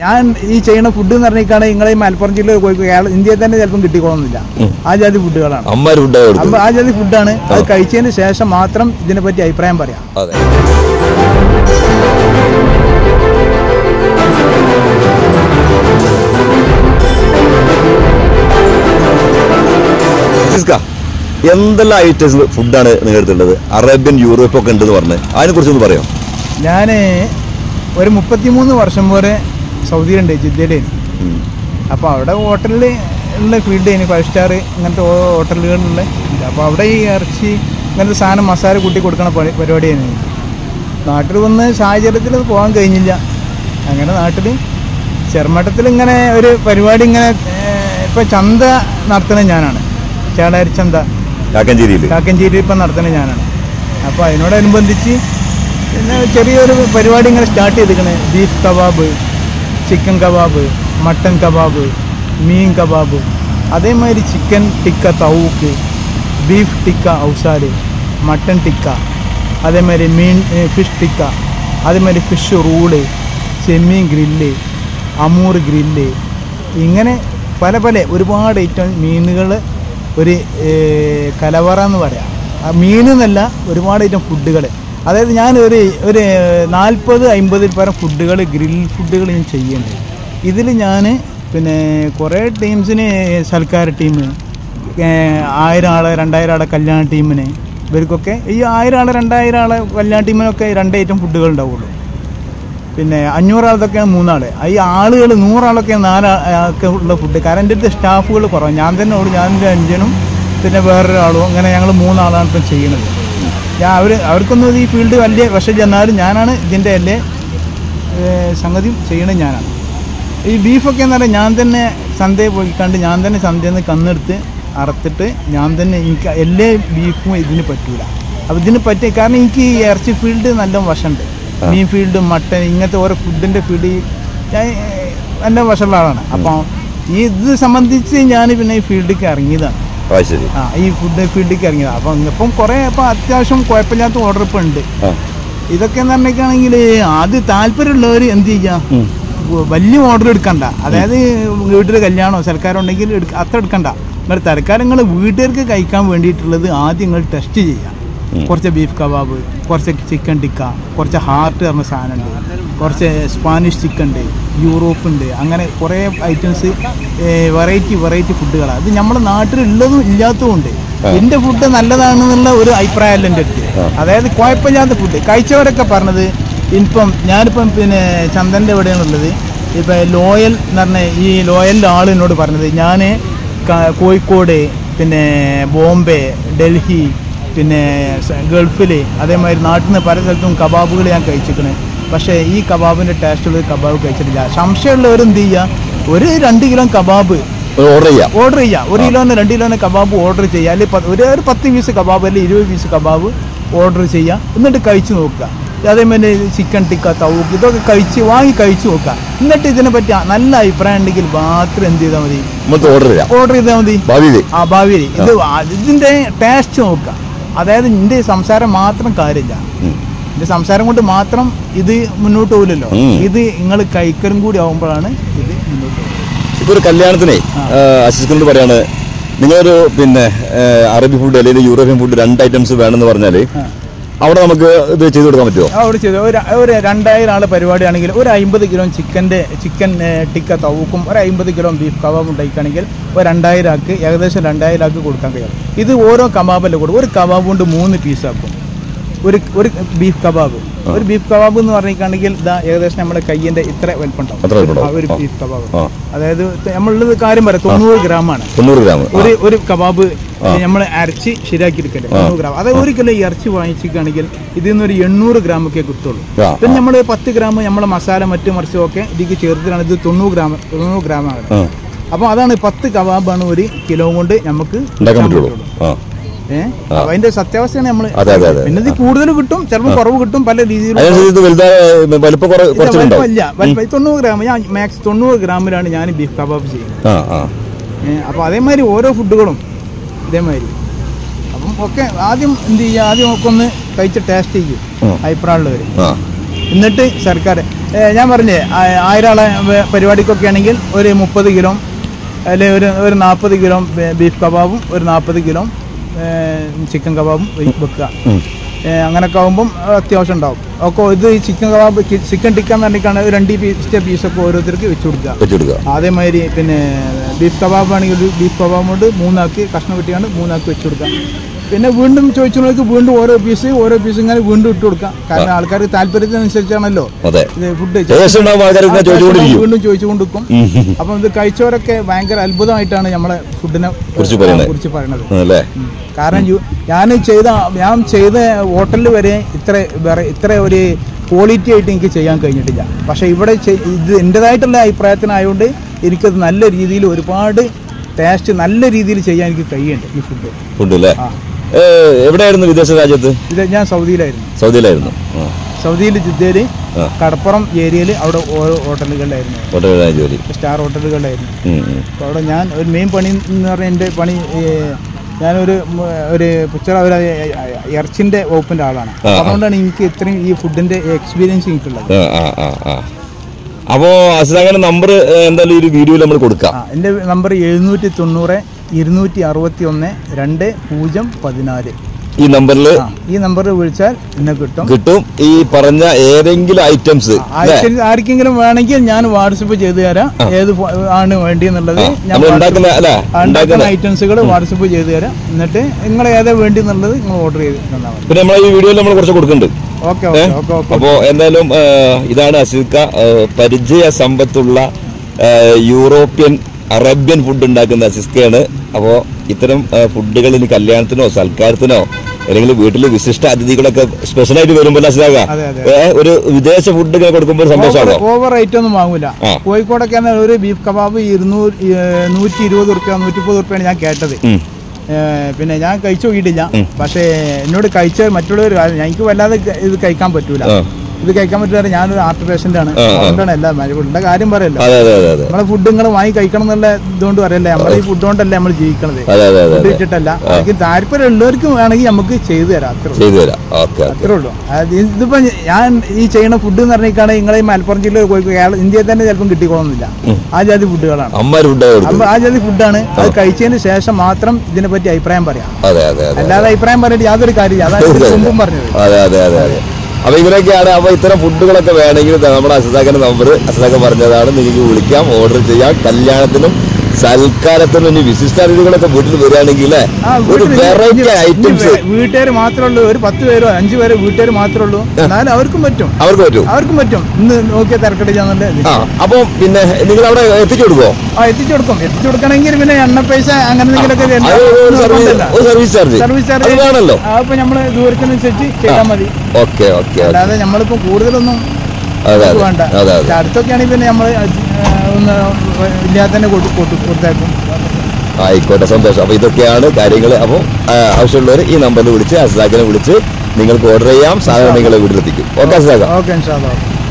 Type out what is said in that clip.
ഞാൻ ഈ ചെയ്യുന്ന ഫുഡ് എന്ന് പറഞ്ഞാൽ നിങ്ങളെ മലപ്പുറം ജില്ലയിൽ കോഴിക്കോട് ഇന്ത്യയിൽ തന്നെ ചിലപ്പം കിട്ടിക്കോളുന്നില്ല. ആ ജാതി ഫുഡുകളാണ്, ആ ജാതി ഫുഡാണ്. അത് കഴിച്ചതിന് ശേഷം മാത്രം ഇതിനെപ്പറ്റി അഭിപ്രായം പറയാം. എന്തെല്ലാം ഐറ്റംസ് ഫുഡാണ് നിങ്ങൾ എടുത്തിട്ടുള്ളത്? അറേബ്യൻ, യൂറോപ്പ് ഒക്കെ ഉണ്ടെന്ന് പറഞ്ഞ് അതിനെ കുറിച്ചൊന്ന് പറയാം. ഞാൻ ഒരു 33 വർഷം പോലെ സൗദിയിലുണ്ട്, ജിദ്ദയിലാണ്. അപ്പോൾ അവിടെ ഹോട്ടലിൽ ഉള്ള ഫീൽഡ് കഴിഞ്ഞ് 5 സ്റ്റാർ ഇങ്ങനത്തെ ഹോട്ടലുകളിലുള്ള. അപ്പോൾ അവിടെ ഈ ഇറച്ചി ഇങ്ങനത്തെ സാധനം മസാല കൂട്ടി കൊടുക്കണ പരിപാടിയാണ്. നാട്ടിൽ വന്ന് സാഹചര്യത്തിൽ പോകാൻ കഴിഞ്ഞില്ല. അങ്ങനെ നാട്ടിൽ ചെറുമട്ടത്തിൽ ഇങ്ങനെ ഒരു പരിപാടി ഇങ്ങനെ ഇപ്പം ചന്ത നടത്തുന്നത് ഞാനാണ്. ചേളാരി ചന്ത കാക്കഞ്ചേരി ഇപ്പം നടത്തുന്നത് ഞാനാണ്. അപ്പോൾ അതിനോടനുബന്ധിച്ച് പിന്നെ ചെറിയൊരു പരിപാടി ഇങ്ങനെ സ്റ്റാർട്ട് ചെയ്തിരിക്കണേ. Beef kebab, chicken kebab, mutton kebab, മീൻ കബാബ്, അതേമാതിരി ചിക്കൻ ടിക്ക തവൂക്ക്, ബീഫ് ടിക്ക ഔസാല്, മട്ടൻ ടിക്ക, അതേമാതിരി മീൻ ഫിഷ് ടിക്ക, അതേമാതിരി ഫിഷ് റൂള്, ചെമ്മീൻ ഗ്രില്ല്, അമൂർ ഗ്രില്ല്, ഇങ്ങനെ പല ഒരുപാട് ഐറ്റം മീനുകൾ, ഒരു കലവറ എന്ന് പറയാം. ആ മീനെന്നല്ല, ഒരുപാട് ഐറ്റം ഫുഡുകൾ. അതായത് ഞാൻ ഒരു 40-50 പരം ഫുഡുകൾ, ഗ്രിൽ ഫുഡുകൾ ഞാൻ ചെയ്യുന്നുണ്ട്. ഇതിൽ ഞാൻ പിന്നെ കുറേ ടീംസിന്, സൽക്കാര ടീം, 1000 ആളെ 2000 ആളെ കല്യാണ ടീമിന്, ഇവർക്കൊക്കെ ഈ 1000 ആളെ 2000 ആളെ കല്യാണ ടീമിനൊക്കെ 2 ഐറ്റം ഫുഡുകൾ ഉണ്ടാവുള്ളൂ. പിന്നെ 500 ആളതൊക്കെയാണ് 3 ആൾ. ഈ ആളുകൾ 100 ആളൊക്കെ 4 ആൾക്ക് ഉള്ള ഫുഡ്. കാരണം എൻ്റെ അടുത്ത് സ്റ്റാഫുകൾ കുറവാണ്. ഞാൻ തന്നെ ഉള്ളൂ, ഞാനെൻ്റെ അഞ്ചനും പിന്നെ വേറൊരാളും, അങ്ങനെ ഞങ്ങൾ 3 ആളാണ് ഇപ്പം ചെയ്യുന്നത്. അവർക്കൊന്നും ഈ ഫീൽഡ് വലിയ വശം ചെന്നാലും ഞാനാണ് ഇതിൻ്റെ എല്ലാ സംഗതിയും ചെയ്യണത് ഞാനാണ്. ഈ ബീഫൊക്കെ എന്ന് പറഞ്ഞാൽ ഞാൻ തന്നെ ചന്തയിൽ പോയി കണ്ട് ഞാൻ തന്നെ ചന്തയിൽ നിന്ന് കന്നെടുത്ത് അറുത്തിട്ട് ഞാൻ തന്നെ, എനിക്ക് എല്ലാ ബീഫും ഇതിന് പറ്റൂല. അപ്പോൾ ഇതിന് പറ്റി കാരണം എനിക്ക് ഈ ഇറച്ചി ഫീൽഡ് നല്ല വശമുണ്ട്. മീൻ ഫീൽഡ്, മട്ടൻ, ഇങ്ങനത്തെ ഓരോ ഫുഡിൻ്റെ ഫീൽഡ് ഞാൻ നല്ല വശമുള്ള ആളാണ്. അപ്പം ഇത് സംബന്ധിച്ച് ഞാൻ പിന്നെ ഈ ഫീൽഡിലേക്ക് ഇറങ്ങിയതാണ്. ഈ ഫുഡ് ഫീൽഡിലേക്ക് ഇറങ്ങിയതാണ്. അപ്പം ഇപ്പം കുറേ അത്യാവശ്യം കുഴപ്പമില്ലാത്ത ഓർഡർ ഇപ്പം ഉണ്ട്. ഇതൊക്കെ എന്ന് പറഞ്ഞിട്ടാണെങ്കിൽ ആദ്യം താല്പര്യമുള്ളവർ എന്ത് ചെയ്യാം, വലിയ ഓർഡർ എടുക്കണ്ട. അതായത് വീട്ടിൽ കല്യാണമോ സൽക്കാരം ഉണ്ടെങ്കിൽ അത്ര എടുക്കണ്ട. നിങ്ങൾ തൽക്കാലം നിങ്ങൾ വീട്ടുകാർക്ക് കഴിക്കാൻ വേണ്ടിയിട്ടുള്ളത് ആദ്യം നിങ്ങൾ ടെസ്റ്റ് ചെയ്യാം. കുറച്ച് ബീഫ് കബാബ്, കുറച്ച് ചിക്കൻ ടിക്ക, കുറച്ച് ഹാർട്ട് പറഞ്ഞ സാധനമുണ്ട്, കുറച്ച് സ്പാനിഷ് ചിക്കൻ ഉണ്ട്, യൂറോപ്പ് ഉണ്ട്, അങ്ങനെ കുറേ ഐറ്റംസ് വെറൈറ്റി ഫുഡുകളാണ്. അത് നമ്മുടെ നാട്ടിലുള്ളതും ഇല്ലാത്തതും ഉണ്ട്. എൻ്റെ ഫുഡ് നല്ലതാണെന്നുള്ള ഒരു അഭിപ്രായമല്ല എൻ്റെ അടുത്ത്. അതായത് കുഴപ്പമില്ലാത്ത ഫുഡ് കഴിച്ചവരൊക്കെ പറഞ്ഞത്. ഞാനിപ്പം പിന്നെ ചന്ദൻ്റെ എവിടെയാണുള്ളത്, ഇപ്പം ലോയൽ എന്ന് പറഞ്ഞ ഈ ലോയലിൻ്റെ ആൾ എന്നോട് പറഞ്ഞത്, ഞാൻ കോഴിക്കോട്, പിന്നെ ബോംബെ, ഡൽഹി, പിന്നെ ഗൾഫിൽ, അതേമാതിരി നാട്ടിൽ നിന്ന് പല സ്ഥലത്തും കബാബുകൾ ഞാൻ കഴിച്ചിരിക്കണേ. പക്ഷേ ഈ കബാബിൻ്റെ ടേസ്റ്റുള്ളൊരു കബാബ് കഴിച്ചിട്ടില്ല. സംശയമുള്ളവർ എന്ത് ചെയ്യുക, ഒരു 2 കിലോ കബാബ് ഓർഡർ ചെയ്യുക. 1 കിലോന് 2 കിലോന് കബാബ് ഓർഡർ ചെയ്യുക. അല്ലെങ്കിൽ ഒരു 10 പീസ് കബാബ് അല്ലെങ്കിൽ 20 പീസ് കബാബ് ഓർഡർ ചെയ്യുക. എന്നിട്ട് കഴിച്ച് നോക്കുക. അതേമാതിരി ചിക്കൻ ടിക്ക, തവൂക്ക്, ഇതൊക്കെ വാങ്ങി കഴിച്ച് നോക്കുക. എന്നിട്ട് ഇതിനെ പറ്റി നല്ല അഭിപ്രായം ഉണ്ടെങ്കിൽ മാത്രം എന്ത് ചെയ്താൽ മതി, ഓർഡർ ചെയ്താൽ മതി. ഭാവിയിൽ ഇതിൻ്റെ ടേസ്റ്റ് നോക്കുക. അതായത് എൻ്റെ സംസാരം മാത്രം കാര്യമില്ല, എൻ്റെ സംസാരം കൊണ്ട് മാത്രം ഇത് മുന്നോട്ട് പോകില്ലല്ലോ. ഇത് നിങ്ങൾ കഴിക്കലും കൂടി ആകുമ്പോഴാണ് ഇത് മുന്നോട്ട് പോകുന്നത്. ഇപ്പോൾ ഒരു കല്യാണത്തിനെ അസിസ്റ്റന്റ് പറയാണ്, നിങ്ങളൊരു പിന്നെ അറബി ഫുഡ് അല്ലെങ്കിൽ യൂറോപ്യൻ ഫുഡ് 2 ഐറ്റംസ് വേണമെന്ന് പറഞ്ഞാൽ അവിടെ നമുക്ക് ഇത് ചെയ്ത് കൊടുക്കാൻ പറ്റുമോ? അവിടെ ചെയ്തു. ഒരു 2000 ആൾ പരിപാടിയാണെങ്കിൽ ഒരു 50 കിലോ ചിക്കൻ ടിക്ക തവൂക്കും, ഒരു 50 കിലോ ബീഫ് കബാബ് ഉണ്ടാക്കുകയാണെങ്കിൽ ഒരു 2000 ആൾക്ക് ഏകദേശം 2000 ആൾക്ക് കൊടുക്കാൻ കഴിയും. ഇത് ഓരോ കബാബല്ലേ കൊടുക്കും. ഒരു കബാബ് കൊണ്ട് 3 പീസാക്കും. ഒരു ബീഫ് കബാബ് എന്ന് പറഞ്ഞിട്ടുണ്ടെങ്കിൽ ഇതാ ഏകദേശം നമ്മുടെ കയ്യിന്റെ ഇത്ര വലിപ്പുണ്ടാവും ഒരു ബീഫ് കബാബ്. അതായത് നമ്മളുള്ളത് കാര്യം പറയാം, 90 ഗ്രാമാണ് ഒരു കബാബ് നമ്മൾ അരച്ച് ശരിയാക്കിയെടുക്കല്ലേ. 90 ഗ്രാം. അതായത് 1 കിലോ ഇറച്ചി വാങ്ങിച്ചിരിക്കുകയാണെങ്കിൽ ഇതിൽ നിന്നൊരു 800 ഗ്രാമൊക്കെ കിട്ടുള്ളൂ. പിന്നെ നമ്മൾ 10 ഗ്രാം നമ്മളെ മസാല മറിച്ചും ഒക്കെ ഇതിലേക്ക് ചേർത്തിട്ടാണ് ഇത് 90 ഗ്രാമാണ്. അപ്പോൾ അതാണ് 10 കബാബാണ് 1 കിലോ കൊണ്ട് നമുക്ക് അതിന്റെ സത്യാവസ്ഥയാണ് നമ്മൾ. പിന്നെ ഇത് കൂടുതൽ കിട്ടും, ചിലപ്പോൾ കുറവ് കിട്ടും, പല രീതിയിലും. 90 ഗ്രാം ഞാൻ മാക്സ് 90 ഗ്രാമിലാണ് ഞാൻ ബീഫ് കബാബ് ചെയ്യുന്നത്. അപ്പോൾ അതേമാതിരി ഓരോ ഫുഡുകളും ഇതേമാതിരി. അപ്പം ഒക്കെ ആദ്യം എന്ത് ചെയ്യുക, ആദ്യം ഒക്കെ ഒന്ന് കഴിച്ച് ടേസ്റ്റ് ചെയ്യും അഭിപ്രായമുള്ളവർ. എന്നിട്ട് ഞാൻ പറഞ്ഞേ 1000 ആളെ പരിപാടിക്കൊക്കെ ആണെങ്കിൽ ഒരു 30 കിലോ അല്ലെങ്കിൽ ഒരു 40 കിലോ ബീഫ് കബാബും ഒരു 40 കിലോ ചിക്കൻ കബാബും വെക്കുക. അങ്ങനെയൊക്കെ ആകുമ്പം അത്യാവശ്യം ഉണ്ടാവും. ഒക്കെ ഇത് ചിക്കൻ കബാബ് ചിക്കൻ ടിക്ക എന്ന് പറഞ്ഞിട്ടാണ് 2 പീസൊക്കെ ഓരോരുത്തർക്ക് വെച്ച് കൊടുക്കുക. അതേമാതിരി പിന്നെ ബീഫ് കബാബ് ആണെങ്കിൽ ഒരു ബീഫ് കബാബ് കൊണ്ട് 3 ആക്കി കഷ്ണം വെട്ടിയാണ് 3 ആക്കി വെച്ച് കൊടുക്കുക. പിന്നെ വീണ്ടും ചോദിച്ചവർക്ക് വീണ്ടും ഓരോ പീസ് ഇങ്ങനെ വീണ്ടും ഇട്ട് കൊടുക്കാം. കാരണം ആൾക്കാർക്ക് താല്പര്യത്തിനനുസരിച്ചാണല്ലോ ഇത് ഫുഡ് വീണ്ടും ചോദിച്ചുകൊണ്ടിരിക്കും. അപ്പം ഇത് കഴിച്ചവരൊക്കെ ഭയങ്കര അത്ഭുതമായിട്ടാണ് നമ്മളെ ഫുഡിനെ കുറിച്ച് പറയണത്. കാരണം ഞാൻ ചെയ്ത ഹോട്ടലിൽ വരെ ഇത്ര ഒരു ക്വാളിറ്റി ആയിട്ട് എനിക്ക് ചെയ്യാൻ കഴിഞ്ഞിട്ടില്ല. പക്ഷേ ഇവിടെ ഇത് എൻ്റെതായിട്ടുള്ള അഭിപ്രായത്തിനായതുകൊണ്ട് എനിക്കത് നല്ല രീതിയിൽ ഒരുപാട് ടേസ്റ്റ് നല്ല രീതിയിൽ ചെയ്യാൻ എനിക്ക് കഴിയുന്നുണ്ട് ഈ ഫുഡ് അല്ലേ. എവിടെയായിരുന്നു വിദേശ രാജ്യത്ത്? ഞാൻ സൗദിയിലായിരുന്നു. സൗദിയിൽ ജിദ്ദയിൽ കടപ്പുറം ഏരിയയിൽ അവിടെ ഓരോ ഹോട്ടലുകളിലായിരുന്നു, സ്റ്റാർ ഹോട്ടലുകളിലായിരുന്നു. അപ്പോൾ അവിടെ ഞാൻ ഒരു മെയിൻ പണി എന്ന് പറഞ്ഞാൽ എൻ്റെ പണി ഞാനൊരു ഇറച്ചിൻ്റെ വകുപ്പിൻ്റെ ആളാണ്. അതുകൊണ്ടാണ് എനിക്ക് ഇത്രയും ഈ ഫുഡിൻ്റെ എക്സ്പീരിയൻസ് എനിക്കുള്ളത്. അപ്പോൾ അസിതാഖാന്റെ നമ്പർ എന്തായാലും ഒരു വീഡിയോയിൽ നമ്മൾ കൊടുക്കാം. എൻ്റെ നമ്പർ 790 261 2014. ഈ നമ്പറിൽ വിളിച്ചാൽ എന്നെ കിട്ടും. ഈ പറഞ്ഞ ഏതെങ്കിലും ഐറ്റംസ് ആർക്കെങ്കിലും വേണമെങ്കിൽ ഞാൻ വാട്സപ്പ് ചെയ്തു തരാം. ഏത് ആണ് വേണ്ടിയെന്നുള്ളത് ഉണ്ടാക്കുന്ന ഐറ്റംസുകൾ വാട്സപ്പ് ചെയ്തു തരാം. എന്നിട്ട് നിങ്ങൾ ഏതാ വേണ്ടി എന്നുള്ളത് നിങ്ങൾ ഓർഡർ ചെയ്ത് തന്നാൽ മതി. പിന്നെ നമ്മൾ ഈ വീഡിയോയിൽ നമ്മൾ കുറച്ച് കൊടുക്കുന്നുണ്ട്. അപ്പോൾ എന്തായാലും ഇതാണ് അസിദ്ക, പരിചയ സമ്പത്തുള്ള യൂറോപ്യൻ അറേബ്യൻ ഫുഡ് ഉണ്ടാക്കുന്ന അസിസ്കയാണ്. അപ്പോൾ ഇത്തരം ഫുഡുകൾ ഇനി കല്യാണത്തിനോ സൽക്കാരത്തിനോ അല്ലെങ്കിൽ വീട്ടിൽ വിശിഷ്ട അതിഥികളൊക്കെ സ്പെഷ്യലായിട്ട് വരുമ്പോൾ അസിതാക ഒരു വിദേശ ഫുഡ് ഇങ്ങനെ കൊടുക്കുമ്പോൾ സന്തോഷമാണോ? ഓവർ റേറ്റ് ഒന്നും വാങ്ങൂല. കോഴിക്കോടൊക്കെ ഒരു ബീഫ് കബാബ് 120 റുപ്യ 130 റുപ്യാണ് ഞാൻ കേട്ടത്. പിന്നെ ഞാൻ കഴിച്ചു നോക്കിയിട്ടില്ല. പക്ഷേ എന്നോട് കഴിച്ച മറ്റുള്ളവർ എനിക്ക് വല്ലാതെ ഇത് കഴിക്കാൻ പറ്റൂല. ഇത് കഴിക്കാൻ പറ്റില്ല. ഞാനൊരു ആർട്ട് പേഷ്യന്റ് ആണ്. അതുകൊണ്ടാണ് എല്ലാം ഫുഡിന്റെ കാര്യം പറയല്ലോ. നമ്മളെ ഫുഡ് നിങ്ങൾ വാങ്ങി കഴിക്കണം എന്നുള്ള ഇതുകൊണ്ട് പറയല്ലേ. നമ്മളെ ഈ ഫുഡ് കൊണ്ടല്ലേ നമ്മൾ ജീവിക്കണത്, ഫുഡ് ഇട്ടിട്ടല്ല. എനിക്ക് താല്പര്യം ഉള്ളവർക്ക് വേണമെങ്കിൽ നമുക്ക് ചെയ്തു തരാം. അത്രേ ഉള്ളൂ. ഇതിപ്പോ ഞാൻ ഈ ചെയ്യുന്ന ഫുഡ് എന്ന് പറഞ്ഞിട്ടാണ് നിങ്ങളെ ഈ മലപ്പുറം ജില്ലയിൽ കോഴിക്കോട് ഇന്ത്യയിൽ തന്നെ ചിലപ്പം കിട്ടിക്കോളുന്നില്ല. ആ ജാതി ഫുഡുകളാണ്, ആ ജാതി ഫുഡാണ്. അത് കഴിച്ചതിന് ശേഷം മാത്രം ഇതിനെ പറ്റി അഭിപ്രായം പറയാം. അല്ലാതെ അഭിപ്രായം പറഞ്ഞിട്ട് യാതൊരു കാര്യമില്ല. അതാണ് മുമ്പും പറഞ്ഞത്. അപ്പൊ ഇങ്ങനെയൊക്കെയാണ്. അപ്പൊ ഇത്തരം ഫുഡുകളൊക്കെ വേണമെങ്കിൽ നമ്മുടെ അസിതാഖാന്റെ നമ്പർ അസിതാഖ പറഞ്ഞതാണ്. നിങ്ങൾക്ക് വിളിക്കാം, ഓർഡർ ചെയ്യാം. കല്യാണത്തിനും സൽക്കാരത്തിനും ഇനി വിശിഷ്ടാതിഥികളൊക്കെ വീട്ടിൽ വരികയാണെങ്കിൽ ഒരു വെറൈറ്റി ഐറ്റംസ് വീട്ടുകാർ മാത്രമേ ഉള്ളൂ. ഒരു 10 പേരോ 5 പേരോ വീട്ടുകാർ മാത്രമേ ഉള്ളൂ. എന്നാലും അവർക്കും പറ്റും. ഇന്ന് നോക്കിയാൽ തിരക്കടിച്ചാന്നുണ്ട്. അപ്പൊ പിന്നെ നിങ്ങൾ അവിടെ എത്തിച്ചു കൊടുക്കോ? എത്തിച്ചു കൊടുക്കണമെങ്കിൽ പിന്നെ എണ്ണ പൈസ അങ്ങനെ സർവീസ് ചാർജ് ആണല്ലോ. അപ്പൊ നമ്മള് ദൂരത്തിനനുസരിച്ച് ചെയ്താൽ മതി. അല്ലാതെ നമ്മളിപ്പോ കൂടുതലൊന്നും വേണ്ട. അടുത്തൊക്കെ ആണെങ്കിൽ പിന്നെ നമ്മള് ഒന്ന് ഇല്ലാതെ തന്നെ കൊടുത്തേക്കും. ആയിക്കോട്ടെ, സന്തോഷം. അപ്പൊ ഇതൊക്കെയാണ് കാര്യങ്ങൾ. അപ്പോൾ ആവശ്യമുള്ളവർ ഈ നമ്പറിൽ വിളിച്ച് അസിതാഖിനെ വിളിച്ച് നിങ്ങൾക്ക് ഓർഡർ ചെയ്യാം. സാധനം നിങ്ങളെ വീട്ടിലെത്തിക്കും. ഓക്കെ അസിതാഖ. ഓക്കെ.